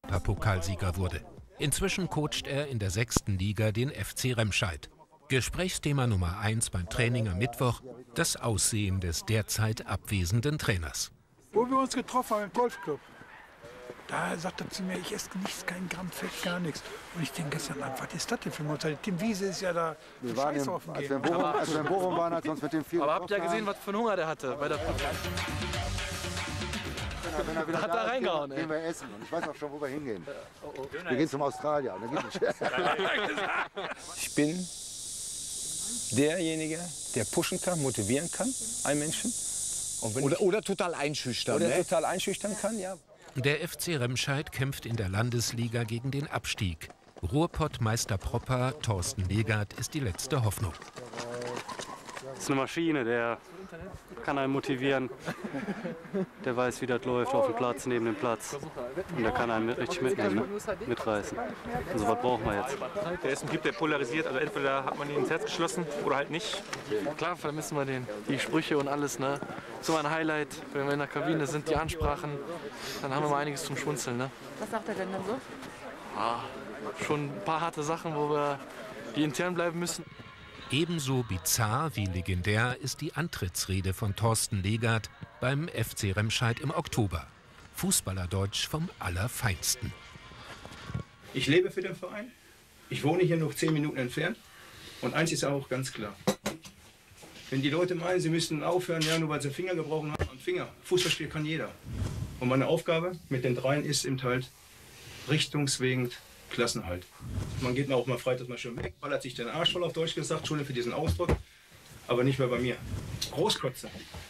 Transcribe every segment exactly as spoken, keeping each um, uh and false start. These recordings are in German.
Europapokalsieger wurde. Inzwischen coacht er in der sechsten Liga den F C Remscheid. Gesprächsthema Nummer eins beim Training am Mittwoch: das Aussehen des derzeit abwesenden Trainers. Wo wir uns getroffen haben im Golfclub, da sagte er zu mir, ich esse nichts, kein Gramm Fett, gar nichts. Und ich denke gestern, was ist das denn für uns? Tim Wiese ist ja da wir waren im, als, wir in Bochum, als wir in Bochum waren, als wir uns mit dem vier. Aber habt ihr ja gesehen, was für einen Hunger der hatte bei der Wenn er wieder da hat da er reingehauen, ist, gehen, gehen wir essen. Und ich weiß auch schon, wo wir hingehen. Wir gehen zum Australier. Und dann geht ich bin derjenige, der pushen kann, motivieren kann, einen Menschen. Und wenn oder, oder total einschüchtern. Oder ne? total einschüchtern kann, ja. Der F C Remscheid kämpft in der Landesliga gegen den Abstieg. Ruhrpott-Meister Propper Thorsten Legat ist die letzte Hoffnung. Das ist eine Maschine, der kann einen motivieren. Der weiß, wie das läuft auf dem Platz, neben dem Platz. Und der kann einen mit, richtig mitnehmen, ne? mitreißen. Also was brauchen wir jetzt? Der ist ein Typ, der polarisiert. Also entweder hat man ihn ins Herz geschlossen oder halt nicht. Klar vermissen wir den. Die Sprüche und alles, ne? So ein Highlight, wenn wir in der Kabine sind, die Ansprachen, dann haben wir mal einiges zum Schmunzeln, ne? Was sagt er denn dann so? Ah, schon ein paar harte Sachen, wo wir die intern bleiben müssen. Ebenso bizarr wie legendär ist die Antrittsrede von Thorsten Legat beim F C Remscheid im Oktober. Fußballerdeutsch vom Allerfeinsten. Ich lebe für den Verein. Ich wohne hier noch zehn Minuten entfernt. Und eins ist auch ganz klar. Wenn die Leute meinen, sie müssten aufhören, ja, nur weil sie einen Finger gebrochen haben, am Finger. Fußballspiel kann jeder. Und meine Aufgabe mit den dreien ist eben halt richtungswegend Klassenhalt. Man geht auch mal freitags mal schön weg, ballert sich den Arsch voll auf Deutsch gesagt, Entschuldigung für diesen Ausdruck, aber nicht mehr bei mir. Großkotze,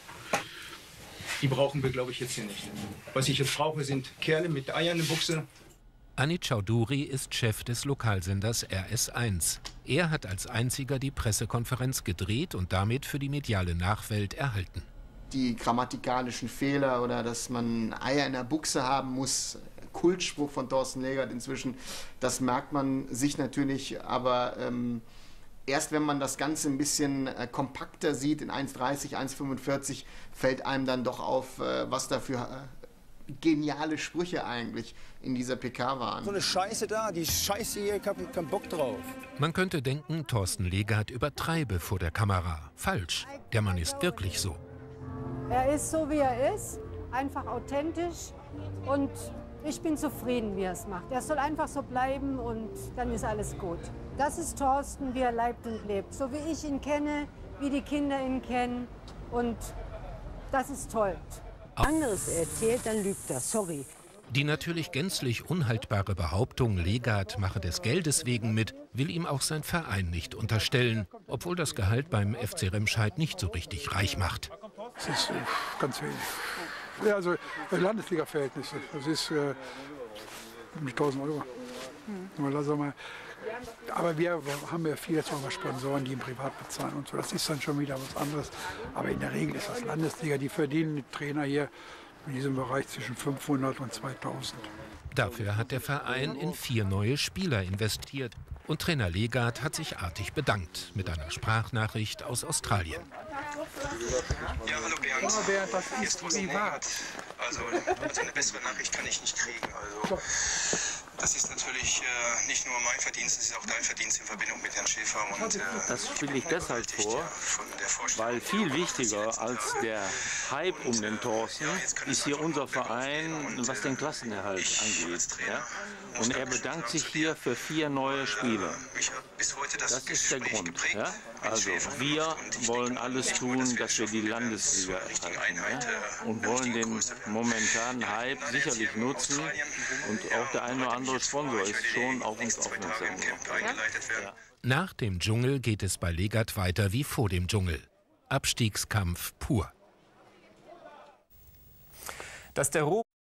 die brauchen wir, glaube ich, jetzt hier nicht. Was ich jetzt brauche, sind Kerle mit Eiern in der Buchse. Anit Chaudhuri ist Chef des Lokalsenders R S eins. Er hat als einziger die Pressekonferenz gedreht und damit für die mediale Nachwelt erhalten. Die grammatikalischen Fehler oder dass man Eier in der Buchse haben muss, Kultspruch von Thorsten Legat inzwischen, das merkt man sich natürlich, aber ähm, erst wenn man das Ganze ein bisschen äh, kompakter sieht, in eins dreißig, eins fünfundvierzig, fällt einem dann doch auf, äh, was da für äh, geniale Sprüche eigentlich in dieser P K waren. So eine Scheiße da, die Scheiße hier, ich hab keinen Bock drauf. Man könnte denken, Thorsten Legat übertreibe vor der Kamera. Falsch, der Mann ist wirklich so. Er ist so, wie er ist, einfach authentisch und ich bin zufrieden, wie er es macht. Er soll einfach so bleiben und dann ist alles gut. Das ist Thorsten, wie er leibt und lebt. So wie ich ihn kenne, wie die Kinder ihn kennen. Und das ist toll. Anderes erzählt, dann lügt er. Sorry. Die natürlich gänzlich unhaltbare Behauptung, Legat mache des Geldes wegen mit, will ihm auch sein Verein nicht unterstellen, obwohl das Gehalt beim F C Remscheid nicht so richtig reich macht. Das ist äh, ganz wenig. Ja, also Landesliga-Verhältnisse. Das ist äh, mit tausend Euro. Hm. Also mal, aber wir haben ja viele Sponsoren, die ihn privat bezahlen und so. Das ist dann schon wieder was anderes. Aber in der Regel ist das Landesliga. Die verdienen die Trainer hier in diesem Bereich zwischen fünfhundert und zweitausend. Dafür hat der Verein in vier neue Spieler investiert. Und Trainer Legat hat sich artig bedankt mit einer Sprachnachricht aus Australien. Ja, hallo Bernd. Oh, Bernd, das ist privat. Also, also eine bessere Nachricht kann ich nicht kriegen. Also, das ist natürlich äh, nicht nur mein Verdienst, es ist auch dein Verdienst in Verbindung mit Herrn Schäfer. Und, äh, das spiele ich deshalb vor, weil viel wichtiger als der Hype um den Thorsten ist hier unser Verein, was den Klassenerhalt angeht. Ja? Und er bedankt sich hier für vier neue Spieler. Das ist der Grund. Ja? Also wir wollen alles tun, dass wir die Landesliga erhalten. Ja? Und wollen den momentanen Hype sicherlich nutzen. Und auch der eine oder andere Sponsor ist schon auf uns aufmerksam. Ja? Nach dem Dschungel geht es bei Legat weiter wie vor dem Dschungel. Abstiegskampf pur. Dass der